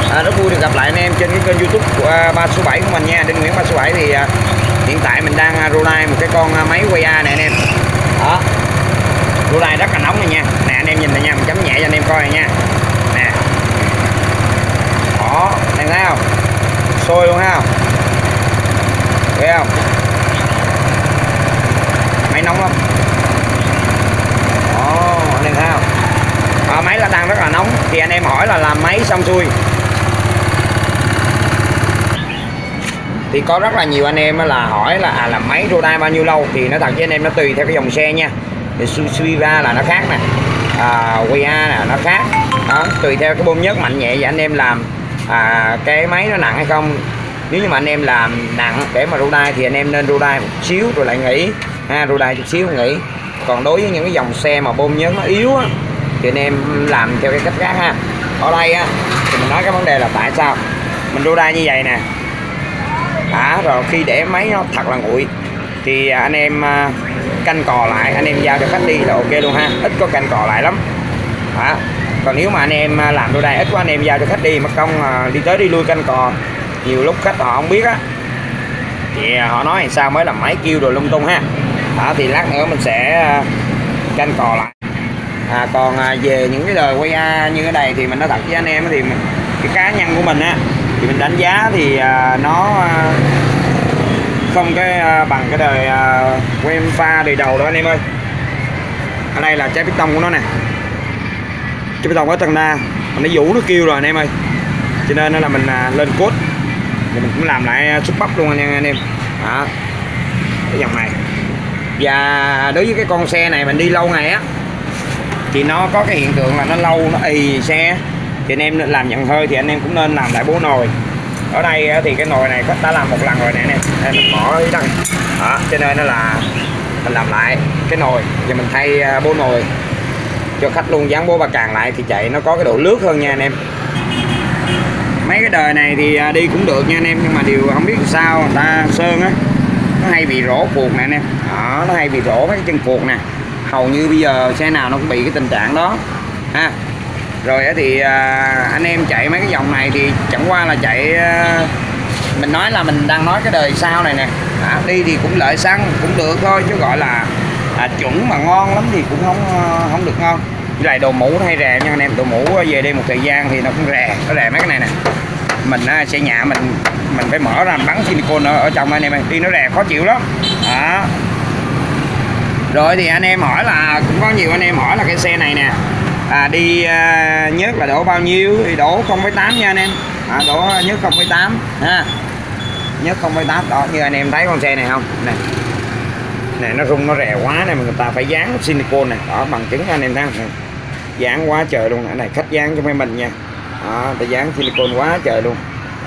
Rất vui được gặp lại anh em trên cái kênh YouTube của 3số7 của mình nha. Đinh Nguyễn 3số7 thì hiện tại mình đang rode một cái con máy quay A này anh em. Đó, rode rất là nóng này nha. Nè anh em nhìn này nha, mình chấm nhẹ cho anh em coi này nha. Nè, đó, anh thấy không, sôi luôn ha, thấy không, máy nóng lắm. Đó, anh em thấy không, máy là đang rất là nóng. Thì anh em hỏi là làm máy xong xuôi thì có rất là nhiều anh em là hỏi là làm máy rode bao nhiêu lâu. Thì nói thật với anh em, nó tùy theo cái dòng xe nha. Thì Suiva là nó khác nè, quay A nè nó khác. Đó, tùy theo cái bơm nhớt mạnh nhẹ và anh em làm cái máy nó nặng hay không. Nếu như mà anh em làm nặng để mà rode thì anh em nên rode một xíu rồi lại nghỉ ha, rode chút xíu nghỉ. Còn đối với những cái dòng xe mà bơm nhớt nó yếu á, thì anh em làm theo cái cách khác ha. Ở đây á thì mình nói cái vấn đề là tại sao mình rode như vậy nè. Rồi khi để máy nó thật là nguội thì anh em canh cò lại, anh em giao cho khách đi là ok luôn ha, ít có canh cò lại lắm. Còn nếu mà anh em làm rode ít quá, anh em giao cho khách đi mất công đi tới đi lui canh cò, nhiều lúc khách họ không biết á thì họ nói làm sao mới làm máy kêu rồi lung tung ha. Thì lát nữa mình sẽ canh cò lại. Còn về những cái đời quay A như thế này thì mình nói thật với anh em thì cái cá nhân của mình á thì mình đánh giá thì nó không cái bằng cái đời quay pha đời đầu đó anh em ơi. Ở đây là trái piston của nó nè, trái piston có tăng đa, nó vũ nó kêu rồi anh em ơi, cho nên là mình lên cốt thì mình cũng làm lại súp bắp luôn anh em. Cái dòng này. Và đối với cái con xe này mình đi lâu ngày á thì nó có cái hiện tượng là nó lâu nó ì xe, thì anh em làm nhận hơi thì anh em cũng nên làm lại bố nồi. Ở đây thì cái nồi này đã làm một lần rồi nè anh em, đây mình bỏ ở đây. Cho nên nó là mình làm lại cái nồi và mình thay bố nồi cho khách luôn, dán bố ba càng lại thì chạy nó có cái độ lướt hơn nha anh em. Mấy cái đời này thì đi cũng được nha anh em, nhưng mà điều không biết sao người ta sơn á nó hay bị rỗ phuộc nè anh em. Nó hay bị rỗ mấy cái chân phuộc nè, hầu như bây giờ xe nào nó cũng bị cái tình trạng đó ha. Rồi thì anh em chạy mấy cái dòng này thì chẳng qua là chạy mình nói là mình đang nói cái đời sau này nè. Đi thì cũng lợi xăng cũng được thôi, chứ gọi là chuẩn mà ngon lắm thì cũng không được ngon. Với lại đồ mũ nó hay rè nha anh em, đồ mũ về đây một thời gian thì nó cũng rè, nó rè mấy cái này nè. Mình xe nhà mình phải mở ra bắn silicone ở trong anh em ơi, đi nó rè khó chịu lắm. Rồi thì anh em hỏi là cũng có nhiều anh em hỏi là cái xe này nè đi nhớt là đổ bao nhiêu, thì đổ 0,8 nha anh em. Đổ nhớt 0,8 ha, nhớt 0,8 đó, như anh em thấy con xe này không nè, nè nó rung nó rè quá này, mà người ta phải dán silicone này đó, bằng chứng anh em thấy không, dán quá trời luôn. Cái này khách dán cho mấy mình nha, ta dán silicone quá trời luôn.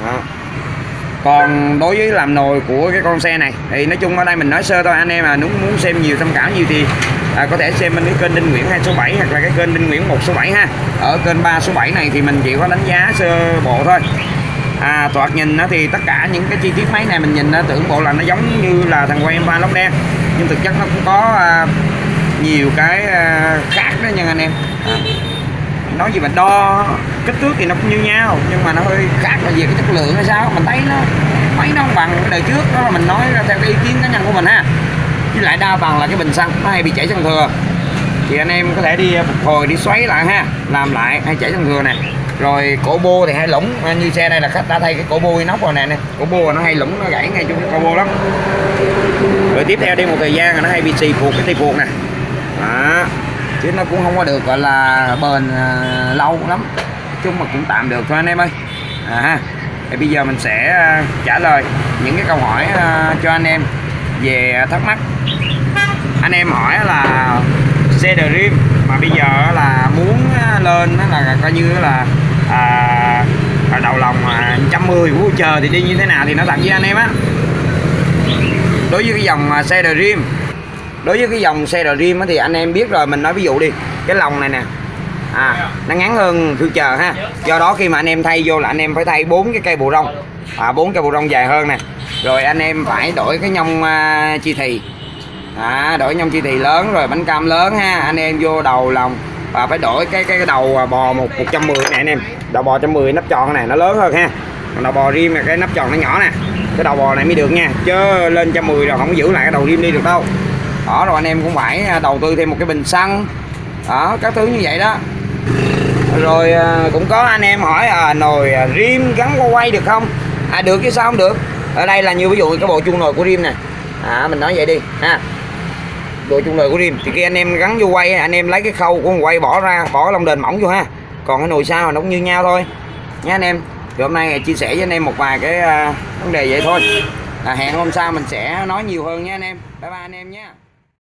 Còn đối với làm nồi của cái con xe này thì nói chung ở đây mình nói sơ thôi, anh em muốn xem nhiều tham khảo nhiều thì có thể xem bên cái kênh Đinh Nguyễn 2số7 hoặc là cái kênh Đinh Nguyễn 1số7 ha. Ở kênh 3số7 này thì mình chỉ có đánh giá sơ bộ thôi. Thoạt nhìn thì tất cả những cái chi tiết máy này mình nhìn tưởng bộ là nó giống như là thằng quay pha lốc đen, nhưng thực chất nó cũng có nhiều cái khác đó nha anh em. Nói gì mà đo kích thước thì nó cũng như nhau, nhưng mà nó hơi khác là về cái chất lượng hay sao, mình thấy máy nó không bằng cái đời trước. Đó là mình nói theo cái ý kiến cá nhân của mình ha. Với lại đa phần là cái bình xăng nó hay bị chảy xăng thừa, thì anh em có thể đi phục hồi, đi xoáy lại ha, làm lại hay chảy xăng thừa nè. Rồi cổ bô thì hay lủng, như xe đây là khách đã thay cái cổ bô inox rồi nè, cổ bô nó hay lủng, nó gãy ngay chung cổ bô lắm. Rồi tiếp theo đi một thời gian là nó hay bị xì phuộc cái tay phuộc nè, chứ nó cũng không có được gọi là bền lâu lắm, chung mà cũng tạm được thôi anh em ơi. Thì bây giờ mình sẽ trả lời những cái câu hỏi cho anh em về thắc mắc. Anh em hỏi là xe Dream mà bây giờ là muốn lên là coi như là đầu lòng 110 của chờ thì đi như thế nào, thì nó thật với anh em á. Đối với cái dòng xe Dream, đối với cái dòng xe Dream thì anh em biết rồi, mình nói ví dụ đi, cái lòng này nè nó ngắn hơn Future ha, do đó khi mà anh em thay vô là anh em phải thay 4 cái cây bù rong, 4 cây bù rong dài hơn nè. Rồi anh em phải đổi cái nhông chi thì, đổi nhông chi thì lớn, rồi bánh cam lớn ha, anh em vô đầu lòng và phải đổi cái đầu bò 110 này anh em. Đầu bò 110 nắp tròn này nó lớn hơn ha, còn đầu bò rim là cái nắp tròn nó nhỏ nè, cái đầu bò này mới được nha, chứ lên 110 rồi không có giữ lại cái đầu rim đi được đâu. Đó, rồi anh em cũng phải đầu tư thêm một cái bình xăng đó, các thứ như vậy đó. Rồi cũng có anh em hỏi nồi rim gắn qua quay được không? Được chứ sao không được. Ở đây là như ví dụ cái bộ chuông nồi của rim nè, mình nói vậy đi ha, bộ chuông nồi của rim thì khi anh em gắn vô quay, anh em lấy cái khâu của quay bỏ ra, bỏ lông đền mỏng vô ha, còn cái nồi sau nó cũng như nhau thôi nha anh em. Thì hôm nay chia sẻ với anh em một vài cái vấn đề vậy thôi, hẹn hôm sau mình sẽ nói nhiều hơn nha anh em. Bye bye anh em nhé.